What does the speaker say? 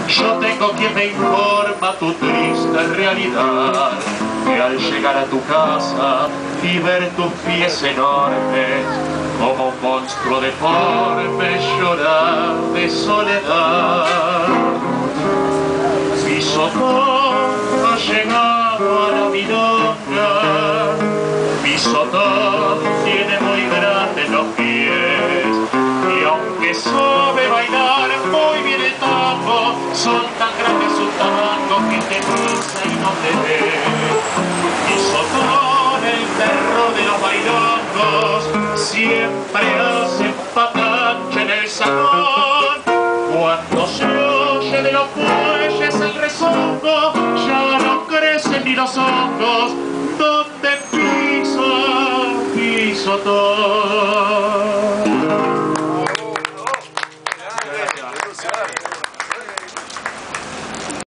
Yo tengo quien me informa tu triste realidad, que al llegar a tu casa y ver tus pies enormes, como un monstruo deforme, llorar de soledad. Mi sotón ha llegado a la milonga, mi sotón tiene muy grandes los pies, y aunque sabe bailar muy bien el tango, son tan grandes sus tamancos que te cruza y no te ve. Mi sotón, el terror de los bailongos, siempre hace patache en el salón. Cuando se oye de los bueyes el rezongo, ya no crecen ni los hongos donde piso todo.